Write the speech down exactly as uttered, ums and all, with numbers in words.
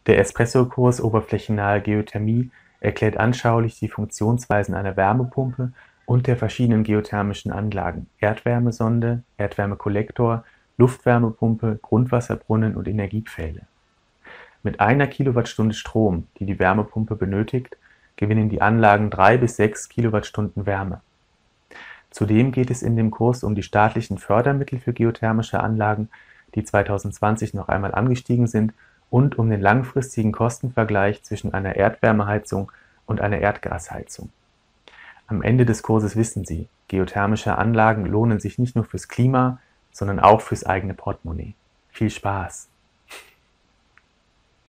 Der Espresso-Kurs Oberflächennahe Geothermie erklärt anschaulich die Funktionsweisen einer Wärmepumpe und der verschiedenen geothermischen Anlagen (Erdwärmesonde, Erdwärmekollektor, Luftwärmepumpe, Grundwasserbrunnen und Energiequelle). Mit einer Kilowattstunde Strom, die die Wärmepumpe benötigt, gewinnen die Anlagen drei bis sechs Kilowattstunden Wärme. Zudem geht es in dem Kurs um die staatlichen Fördermittel für geothermische Anlagen, die zweitausendzwanzig noch einmal angestiegen sind, und um den langfristigen Kostenvergleich zwischen einer Erdwärmeheizung und einer Erdgasheizung. Am Ende des Kurses wissen Sie, geothermische Anlagen lohnen sich nicht nur fürs Klima, sondern auch fürs eigene Portemonnaie. Viel Spaß!